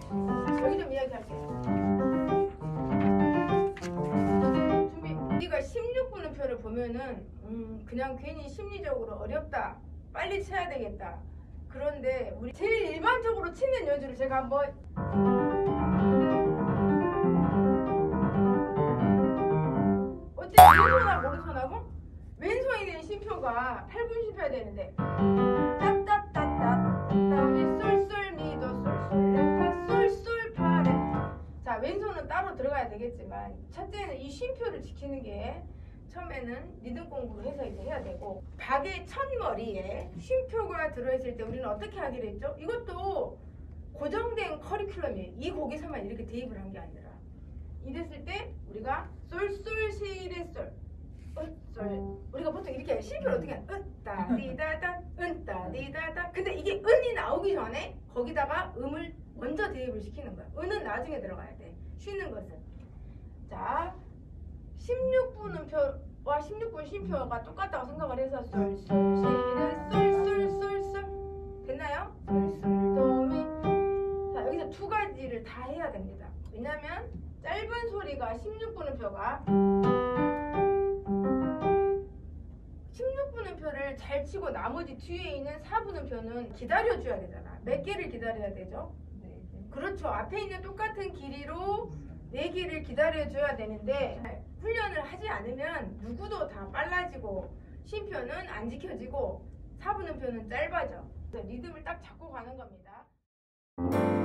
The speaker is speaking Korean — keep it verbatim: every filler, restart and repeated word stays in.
여기 좀 이야기할게. 준비. 우리가 십육 분음표를 보면은 음, 그냥 괜히 심리적으로 어렵다, 빨리 쳐야 되겠다. 그런데 우리 제일 일반적으로 치는 연주를 제가 한번 어째 왼손하고 오른손하고 왼손이 된 심표가 팔 분 심표야 되는데 따따따따 따미 솔솔미도 솔솔레파 솔솔파레. 자, 왼손은 따로 들어가야 되겠지만 첫째는 이 쉼표를 지키는 게 처음에는 리듬 공부를 해서 이제 해야 되고, 박의 첫머리에 쉼표가 들어있을 때 우리는 어떻게 하기로 했죠? 이것도 고정된 커리큘럼이에요. 이 곡에서만 이렇게 대입을 한 게 아니라 이랬을 때 우리가 솔솔시레솔 솔, 우리가 보통 이렇게 쉼표를 어떻게 해? 으따 디다다 은따 디다다. 근데 이게 은이 나오기 전에 거기다가 음을 먼저 대입을 시키는 거야. 은은 나중에 들어가야 돼, 쉬는 것은. 자, 십육 분음표와 십육 분 쉼표가 똑같다고 생각을 해서 솔솔시레솔솔솔솔 됐나요? 솔솔도미. 자, 여기서 두 가지를 다 해야 됩니다. 왜냐면 짧은 소리가 십육 분음표가 십육 분음표를 잘 치고 나머지 뒤에 있는 사 분음표는 기다려줘야 되잖아. 몇 개를 기다려야 되죠? 네. 그렇죠. 앞에 있는 똑같은 길이로 네 개를 기다려줘야 되는데 훈련을 하지 않으면 누구도 다 빨라지고 쉼표는 안 지켜지고 사 분음표는 짧아져. 리듬을 딱 잡고 가는 겁니다.